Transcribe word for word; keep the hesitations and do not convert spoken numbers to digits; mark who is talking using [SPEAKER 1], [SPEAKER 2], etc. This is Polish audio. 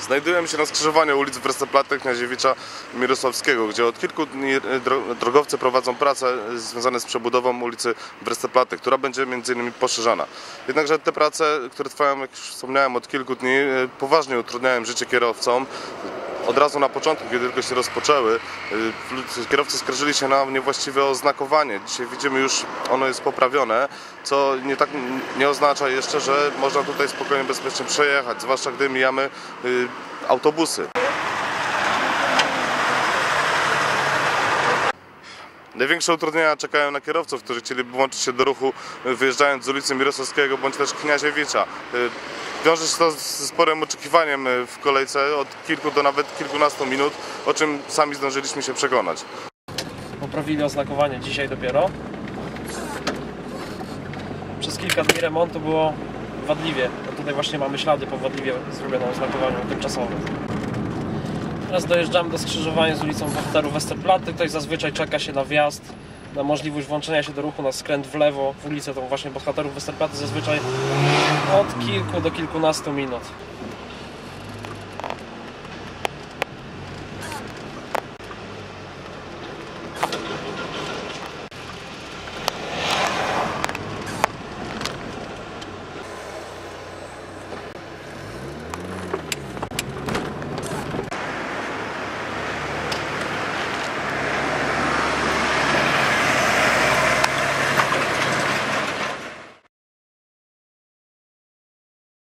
[SPEAKER 1] Znajdujemy się na skrzyżowaniu ulic Westerplatte Kniaziewicza Mirosławskiego, gdzie od kilku dni drogowcy prowadzą prace związane z przebudową ulicy Westerplatte, która będzie między innymi poszerzana. Jednakże te prace, które trwają, jak już wspomniałem, od kilku dni, poważnie utrudniają życie kierowcom. Od razu na początku, kiedy tylko się rozpoczęły, kierowcy skarżyli się na niewłaściwe oznakowanie. Dzisiaj widzimy już, ono jest poprawione, co nie, tak, nie oznacza jeszcze, że można tutaj spokojnie, bezpiecznie przejechać, zwłaszcza gdy mijamy y, autobusy. Największe utrudnienia czekają na kierowców, którzy chcieliby włączyć się do ruchu wyjeżdżając z ulicy Mirosławskiego bądź też Kniaziewicza. Wiąże się to z sporym oczekiwaniem w kolejce od kilku do nawet kilkunastu minut, o czym sami zdążyliśmy się przekonać.
[SPEAKER 2] Poprawili oznakowanie dzisiaj dopiero. Przez kilka dni remontu było wadliwie. No tutaj właśnie mamy ślady po wadliwie zrobionym oznakowaniu tymczasowym. Teraz dojeżdżamy do skrzyżowania z ulicą Bohaterów Westerplatte. Tutaj zazwyczaj czeka się na wjazd, na możliwość włączenia się do ruchu, na skręt w lewo w ulicę tą właśnie Bohaterów Westerplatte, zazwyczaj od kilku do kilkunastu minut.